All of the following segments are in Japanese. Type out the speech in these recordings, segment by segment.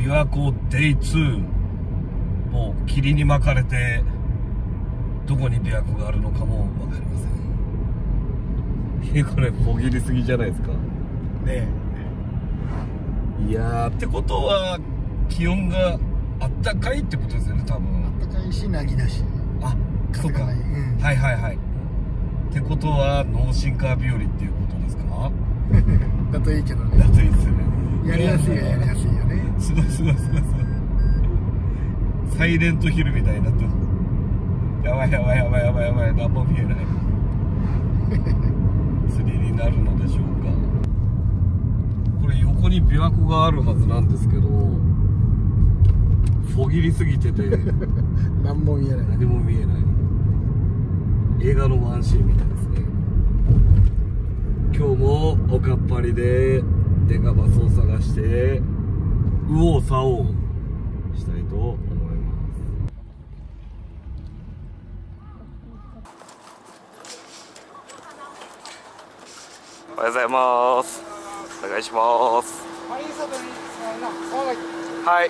琵琶湖デイ2、もう霧に巻かれてどこに琵琶湖があるのかも分かりません。これポギりすぎじゃないですかね。いやー、ってことは気温があったかいってことですよね、多分。 あったかいし、凪だし。 あ、そうか、はいはいはい。ってことは脳進化日和っていうことですか？ だといいけどね。 だといいですよね。 やりやすいよ、やりやすいよね。 すごいすごいすごいすごい。サイレントヒルみたいになってる。やばいやばいやばいやばいやばい、何も見えない。釣りになるのでしょうか。これ横に琵琶湖があるはずなんですけど、フォギりすぎてて何も見えない。 何も見えない。映画のワンシーンみたいですね。今日もおかっぱりでデカバスを探して右往左往したいと思います。おはようございます。お願いします。はい。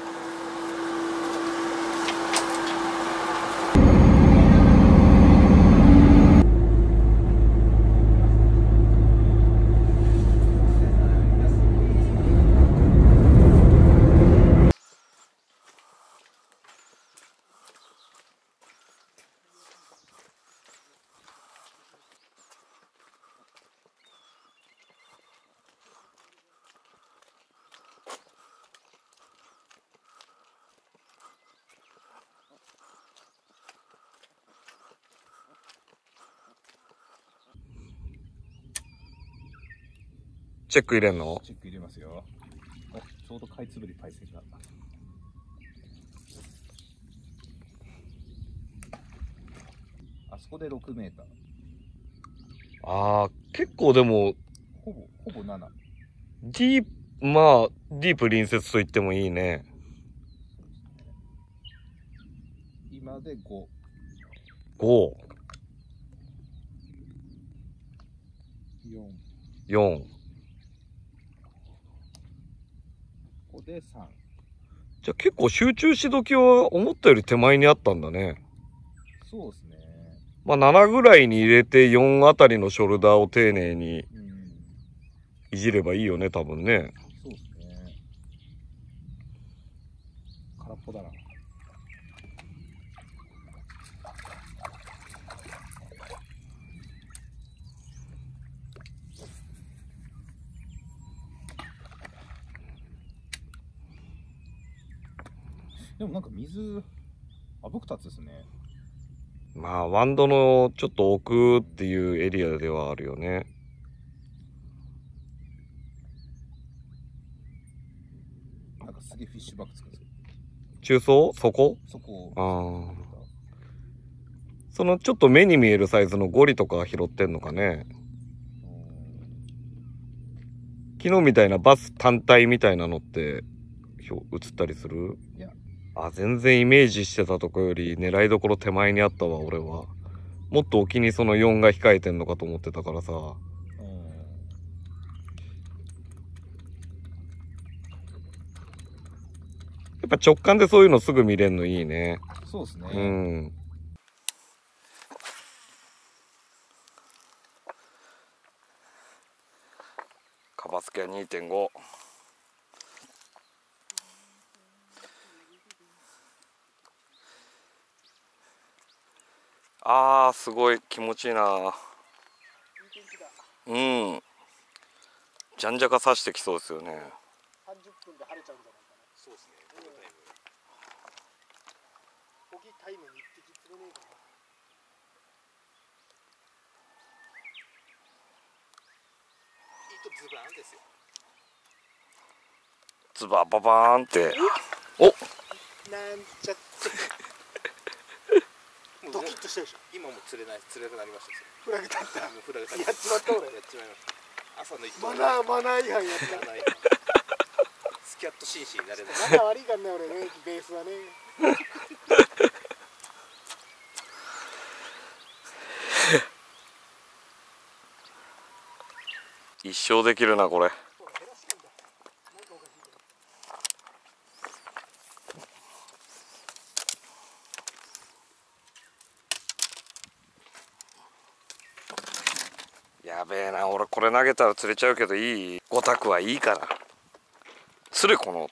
チェック入れんの？ チェック入れますよ。ちょうどカイツブリパイセンが。あそこで6メーター。 ああ、結構でもほぼ7。 ディープ、まあディープ隣接と言ってもいいね。 今で5。 5、 4。 4。 ここで3。 じゃあ結構集中し時は思ったより手前にあったんだね。 そうですね。 まあ7ぐらいに入れて4あたりのショルダーを丁寧にいじればいいよね、多分ね。 そうですね。空っぽだな。でもなんか水あぶくたつですね。 まあワンドのちょっと奥っていうエリアではあるよね。 なんかすげえフィッシュバッグつくんですよ。 中層？そこ？ そこ。 ああ。そのちょっと目に見えるサイズのゴリとか拾ってんのかね。昨日みたいなバス単体みたいなのって映ったりする？ いや。 あ、全然イメージしてたとこより狙いどころ手前にあったわ、俺は。もっと沖にその4が控えてんのかと思ってたからさ。やっぱ直感でそういうのすぐ見れんのいいね。 そうですね。 うん。カバスケは 2.5。あー、すごい気持ちいいな。うん。じゃんじゃか刺してきそうですよね。 30分で晴れちゃうんじゃないかな。そうですね。ポギタイムに一匹釣れねえかな。 ズバーンですよ。 ズバババーンって。おっ、 なんちゃってドキッとしたでしょ。 今も釣れなくなりました。 フラグ立った。 もうフラグ立やっちまった俺。 やっちまいました。朝の一マナー違反やった。 スキャット紳士になれない。 マナー悪いからね俺ね、ベースはね。 一生できるなこれ。 やべえな、俺これ投げたら釣れちゃうけどいい？5択はいいから釣れこのって。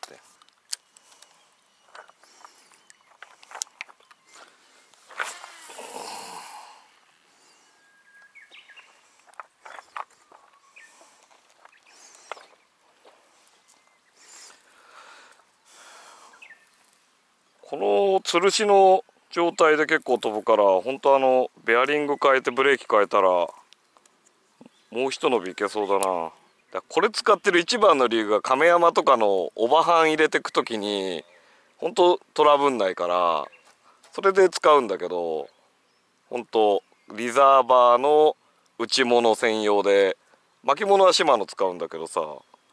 この吊るしの状態で結構飛ぶから、本当ベアリング変えてブレーキ変えたらもう一伸びいけそうだな。これ使ってる一番の理由が、亀山とかのオバハン入れてくときに本当トラブんないから、それで使うんだけど、本当リザーバーの内物専用で、巻物はシマノ使うんだけどさ、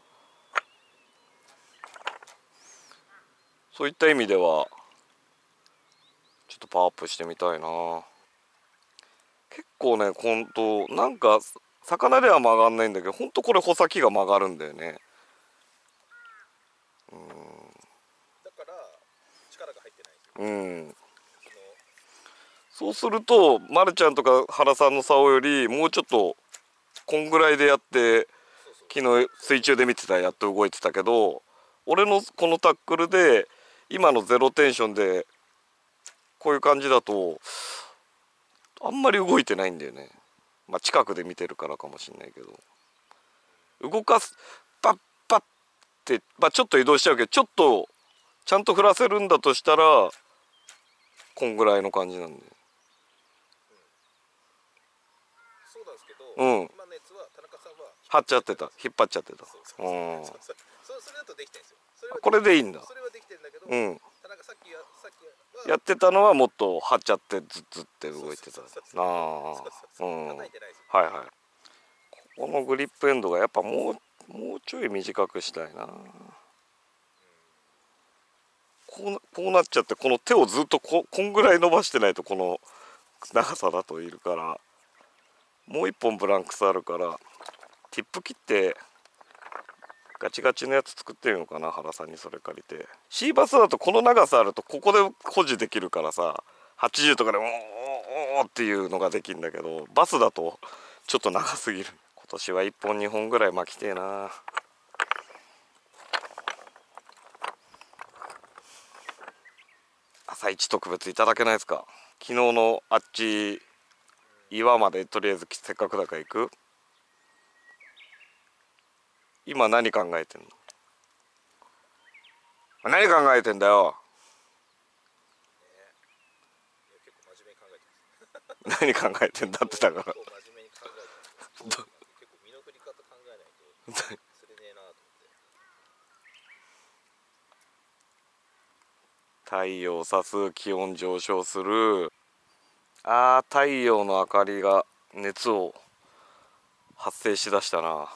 そういった意味ではちょっとパワーアップしてみたいな。結構ね、本当なんか魚では曲がんないんだけど、本当これ穂先が曲がるんだよね。 だから力が入ってないんですよ。 そうすると、まるちゃんとか原さんの竿よりもうちょっとこんぐらいでやって、昨日水中で見てたらやっと動いてたけど、俺のこのタックルで今のゼロテンションでこういう感じだとあんまり動いてないんだよね。まあ近くで見てるからかもしんないけど、動かすパッパッって、まあちょっと移動しちゃうけど、ちょっとちゃんと振らせるんだとしたらこんぐらいの感じなんで。 そうなんですけど、 うん、 今のやつは田中さんは張っちゃってた、引っ張っちゃってた。 それだとできてるんですよ。 これでいいんだ。 それはできてるんだけど、 うん、 田中さっきはやってたのはもっと張っちゃってズッズって動いてたなあ。うん、はいはい。このグリップエンドがやっぱもうちょい短くしたいな。こうなっちゃって、この手をずっとこんぐらい伸ばしてないとこの長さだといるから、もう一本ブランクスあるから、ティップ切ってガチガチのやつ作ってみようかな。原さんにそれ借りて。シーバスだとこの長さあるとここで保持できるからさ、80とかでおーっていうのができるんだけど、バスだとちょっと長すぎる。今年は1本2本ぐらい巻きてえな。朝一特別いただけないですか？昨日のあっち岩までとりあえずせっかくだから行く？今何考えてんの？何考えてんだよ。 結構真面目に考えてます。 何考えてんだってだから。 結構真面目に考えてます。結構身の振り方考えないと釣れねえなと思って。 太陽さす、気温上昇する。太陽の明かりが熱を発生しだしたな。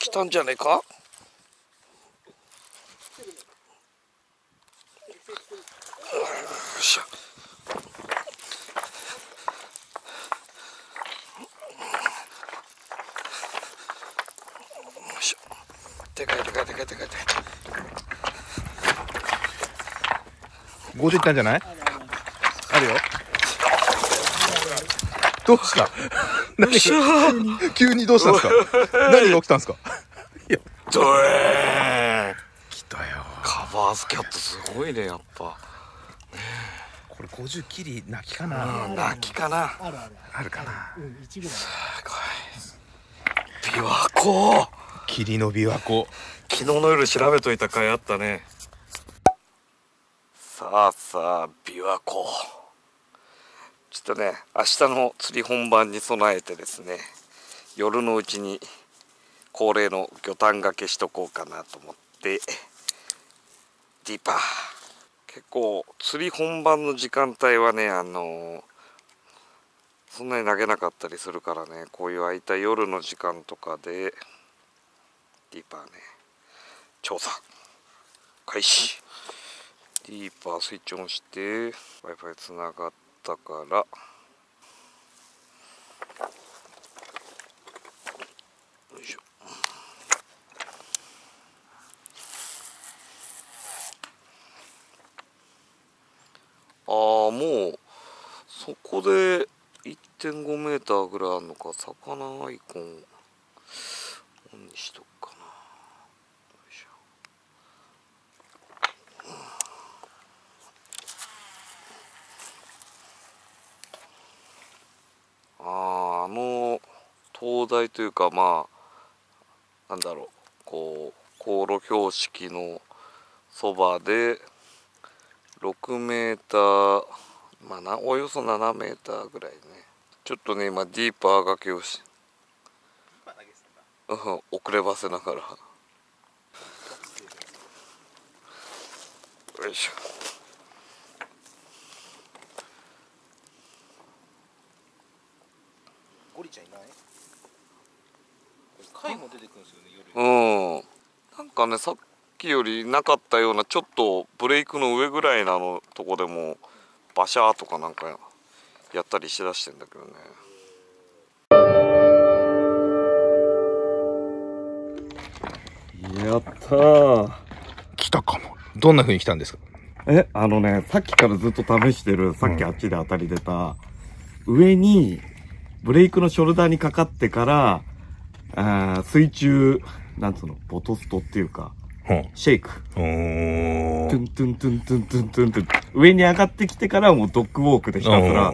来たんじゃねえか。よいしょ。でかいでかいでかいでかい。 50いったんじゃない？あるよ。どうした？急にどうしたんですか？何が起きたんですか？いや、 ドエーン来たよ。 カバーズキャットすごいね、やっぱ。 これ50キリ泣きかな？ 泣きかな。 あるあるあるかな？ 1ぐらい。 琵琶湖。 霧の琵琶湖。 昨日の夜調べといた甲斐あったね。さあさあ、琵琶湖。ちょっとね、明日の釣り本番に備えてですね、夜のうちに恒例の魚探がけしとこうかなと思って、ディーパー。結構釣り本番の時間帯はね、そんなに投げなかったりするからね、こういう空いた夜の時間とかで、ディーパーね、調査開始。ディーパースイッチオンして Wi-Fi つながったからよいしょ。もうそこで 1.5 メーターぐらいあるのか。魚アイコンオンにしとくかな。灯台というか、まあなんだろう、こう航路標識のそばで6メーター、まあおよそ7メーターぐらいね。ちょっとね今ディーパーがけをし遅ればせながらよいしょ。 ゴリちゃんいない？貝も出てくるんですよね、夜。 なんかね、さっきよりなかったような、ちょっとブレイクの上ぐらいなのとこでもバシャーとかなんかやったりしだしてんだけどね。やったー。 来たかも。どんな風に来たんですか？ さっきからずっと試してる、さっきあっちで当たり出た、上にブレイクのショルダーにかかってから、水中、なんつうの、ボトストっていうか、シェイク。トゥントゥントゥントゥントゥントゥントゥン。上に上がってきてからもうドッグウォークでひたすら。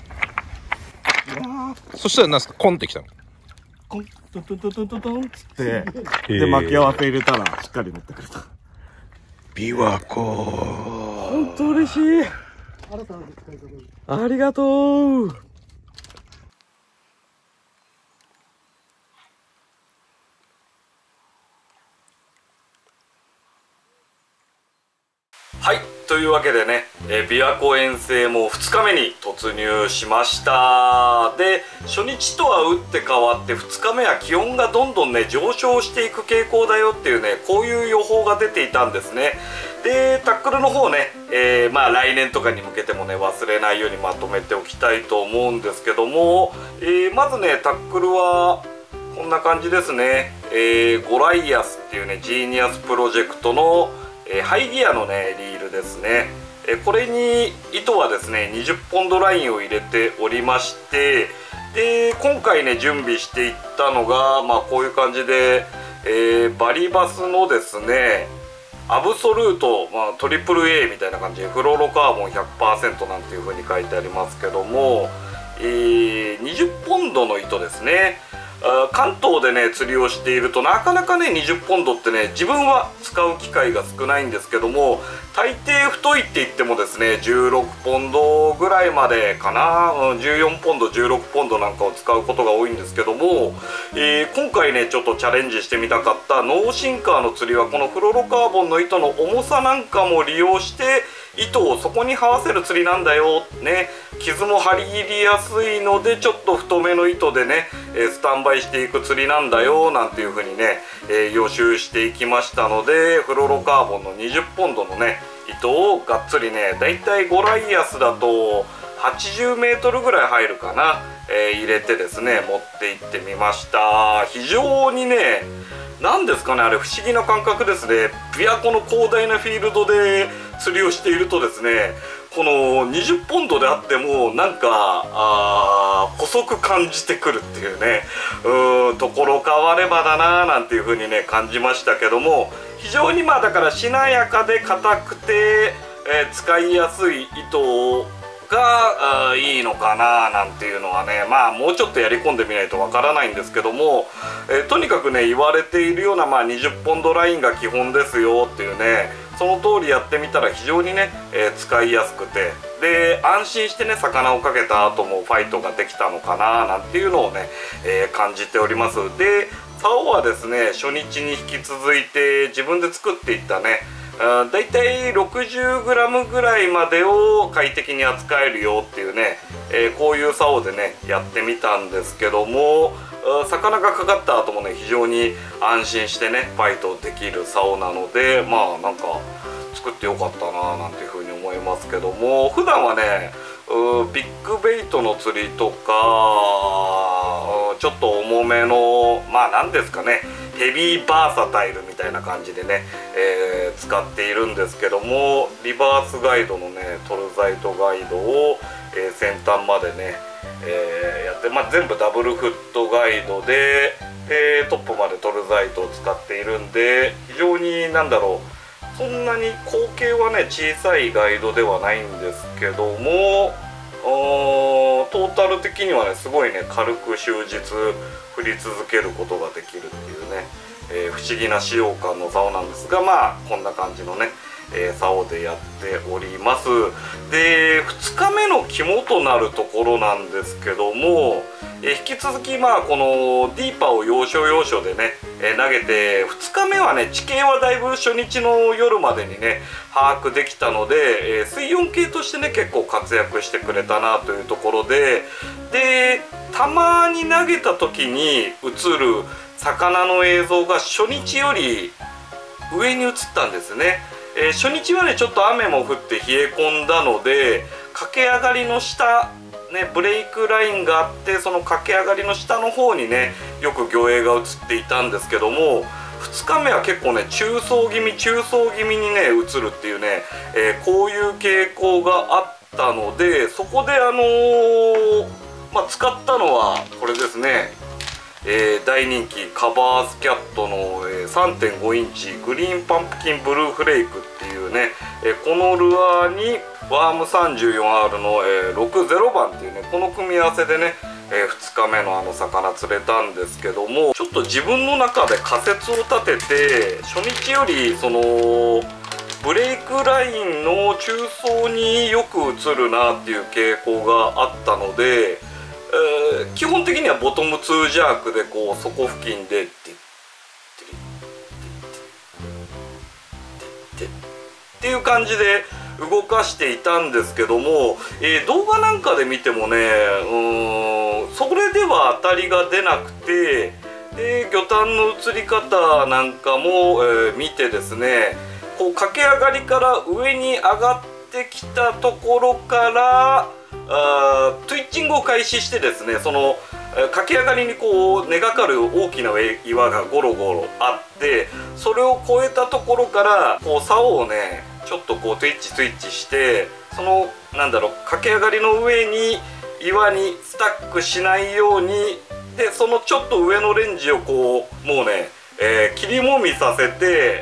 そしたら何すか？コンってきたの？ コン、トゥントゥントゥントゥントゥンっつって、で、巻き合わせ入れたらしっかり乗ってくれた。 琵琶湖。 ほんと嬉しい。 新たな使いあ方。 りがとう。はい、というわけでね、琵琶湖遠征も2日目に突入しました。で、初日とは打って変わって2日目は気温がどんどんね上昇していく傾向だよっていうね、こういう予報が出ていたんですね。で、タックルの方ね、まあ来年とかに向けてもね忘れないようにまとめておきたいと思うんですけども、まずねタックルはこんな感じですね。ゴライアスっていうねジーニアスプロジェクトのハイギアのねリールですね。これに糸はですね20ポンドラインを入れておりまして、で今回ね準備していったのが、まあこういう感じで、バリバスのですねアブソルート、まあ、トリプル A みたいな感じでフロロカーボン 100% なんていう風に書いてありますけども、20ポンドの糸ですね。関東でね釣りをしているとなかなかね20ポンドってね自分は使う機会が少ないんですけども、大抵太いって言ってもですね16ポンドぐらいまでかな、14ポンド16ポンドなんかを使うことが多いんですけども、今回ねちょっとチャレンジしてみたかったノーシンカーの釣りはこのフロロカーボンの糸の重さなんかも利用して、 糸をそこに這わせる釣りなんだよね、傷も張り切りやすいのでちょっと太めの糸でねスタンバイしていく釣りなんだよなんていう風にね予習していきましたので、フロロカーボンの20ポンドのね糸をがっつりね、だいたいゴライアスだと80メートルぐらい入るかな、入れてですね持って行ってみました。非常にね、なんですかね、あれ不思議な感覚ですね。琵琶湖の広大なフィールドで釣りをしているとですね、この20ポンドであってもなんか細く感じてくるっていうね、ところ変わればだななんていう風にね感じましたけども、非常にだからしなやかで硬くて、使いやすい糸がいいのかななんていうのはね、もうちょっとやり込んでみないとわからないんですけども、とにかくね言われているような20ポンドラインが基本ですよっていうね、その通りやってみたら非常にね、使いやすくて、で安心してね魚をかけた後もファイトができたのかななんていうのをね、感じております。で竿はですね初日に引き続いて自分で作っていったね、だいたい 60g ぐらいまでを快適に扱えるよっていうね、こういう竿でねやってみたんですけども、魚がかかった後もね非常に安心してねファイトできる竿なので、なんか作ってよかったななんていうふうに思いますけども、普段はねビッグベイトの釣りとかちょっと重めの何ですかね、ヘビーバーサタイルみたいな感じでね、使っているんですけども、リバースガイドのねトルザイトガイドを、先端までね、やって、全部ダブルフットガイドで、トップまでトルザイトを使っているんで、非常にそんなに口径はね小さいガイドではないんですけども、トータル的にはねすごいね軽く終日振り続けることができるっていうね、不思議な使用感の竿なんですが、こんな感じのね、竿でやっております。で2日目の肝となるところなんですけども、引き続きこのディーパーを要所要所でね、投げて、2日目はね地形はだいぶ初日の夜までにね把握できたので、水温計としてね結構活躍してくれたなというところで、たまに投げた時に映る魚の映像が初日より上に映ったんですね。初日はねちょっと雨も降って冷え込んだので、駆け上がりの下ねブレイクラインがあって、その駆け上がりの下の方にねよく魚影が映っていたんですけども、2日目は結構ね中層気味にね映るっていうね、こういう傾向があったので、そこで使ったのはこれですね、大人気カバースキャットの 3.5 インチグリーンパンプキンブルーフレークっていうね、このルアーにワーム 34R の60番っていうね、この組み合わせでね、2日目の魚釣れたんですけども、ちょっと自分の中で仮説を立てて、初日よりそのブレイクラインの中層によく映るなっていう傾向があったので、基本的にはボトム2ジャークでこう底付近でっていう感じで動かしていたんですけども、動画なんかで見てもねそれでは当たりが出なくて、で魚探の映り方なんかも、見てですね、こう駆け上がりから上に上がってきたところからトゥイッチングを開始してですね、その駆け上がりにこう根がかる大きな岩がゴロゴロあって、それを越えたところからこう竿をねちょっとこうトゥイッチして、その駆け上がりの上に岩にスタックしないように、でそのちょっと上のレンジをこうもうね、切りもみさせて、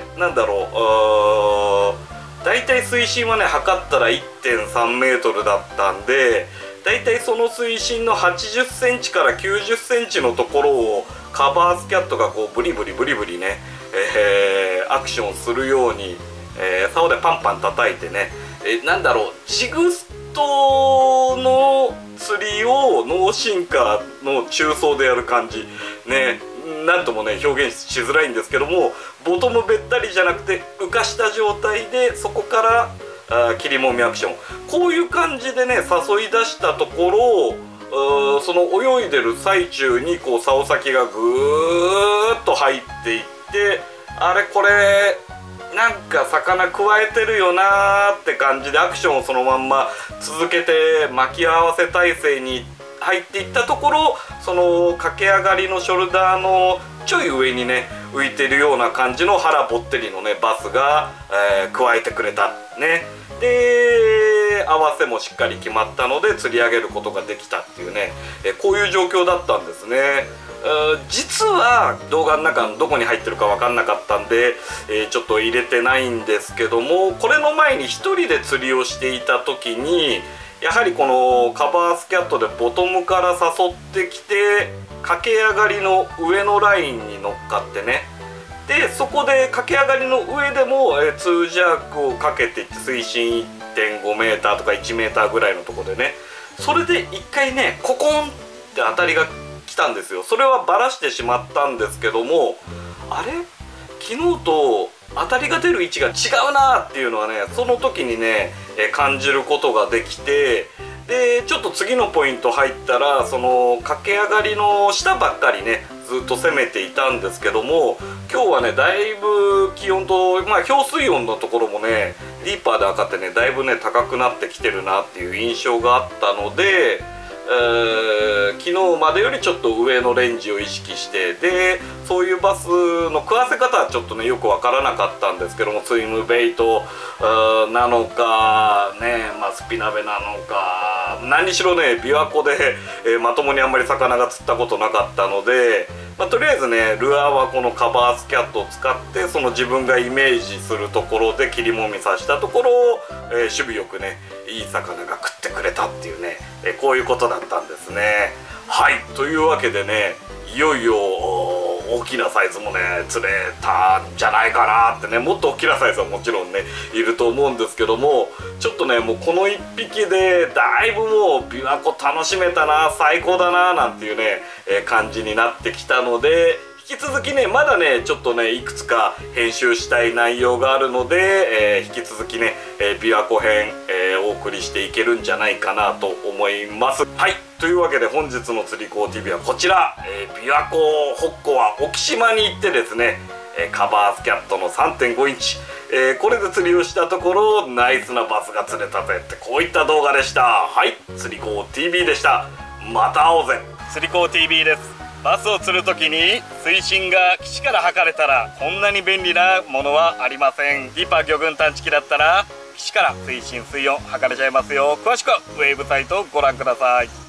だいたい水深はね測ったら 1.3 メートルだったんで、だいたいその水深の80センチから90センチのところをカバースキャットがこうブリブリね、アクションするように、竿でパンパン叩いてね、ジグストの釣りをノーシンカーの中層でやる感じね、なんともね表現しづらいんですけども、ボトムべったりじゃなくて浮かした状態で、そこから切りもみアクション、こういう感じでね誘い出したところ、その泳いでる最中にこう竿先がぐーっと入っていって、あれこれなんか魚くわえてるよなーって感じでアクションをそのまんま続けて巻き合わせ体勢に入っていったところ、その駆け上がりのショルダーのちょい上にね浮いてるような感じの腹ぼってりのねバスが、加えてくれたね。で合わせもしっかり決まったので釣り上げることができたっていうね、こういう状況だったんですね。実は動画の中のどこに入ってるか分かんなかったんで、ちょっと入れてないんですけども、これの前に1人で釣りをしていた時にやはりこのカバースキャットでボトムから誘ってきて駆け上がりの上のラインに乗っかってね、でそこで駆け上がりの上でも2ジャークをかけていって水深 1.5m とか 1m ぐらいのところでね、それで1回ねココンって当たりが来たんですよ。それはバラしてしまったんですけども、あれ昨日と当たりが出る位置が違うなっていうのはねその時にね感じることができて、でちょっと次のポイント入ったらその駆け上がりの下ばっかりねずっと攻めていたんですけども、今日はねだいぶ気温と氷水温のところもねディーパーで測ってねだいぶね高くなってきてるなっていう印象があったので、昨日までよりちょっと上のレンジを意識して、でそういうバスの食わせ方はちょっとねよくわからなかったんですけども、スイムベイトなのかね、スピナベなのか何にしろね琵琶湖で、まともにあんまり魚が釣ったことなかったので、とりあえずねルアーはこのカバースキャットを使ってその自分がイメージするところで切りもみさせたところを、守備よくねいい魚が食ってくれたっていうね、こういうことだったんですね。はい、というわけでねいよいよ大きなサイズもね釣れたんじゃないかなってね、もっと大きなサイズはもちろんねいると思うんですけども、ちょっとねもうこの1匹でだいぶもう琵琶湖楽しめたな最高だななんていうね、感じになってきたので、引き続きねまだねちょっとねいくつか編集したい内容があるので、引き続きね、琵琶湖編、お送りしていけるんじゃないかなと思います。はい、というわけで本日の釣り子 TV はこちら、琵琶湖北湖は沖島に行ってですね、カバースキャットの 3.5 インチ、これで釣りをしたところナイスなバスが釣れたぜってこういった動画でした。はい、釣り子 TV でした。また会おうぜ。釣り子 TV です。バスを釣るときに水深が岸から測れたらこんなに便利なものはありません。ディーパー魚群探知機だったら岸から水深水温測れちゃいますよ。詳しくはウェーブサイトをご覧ください。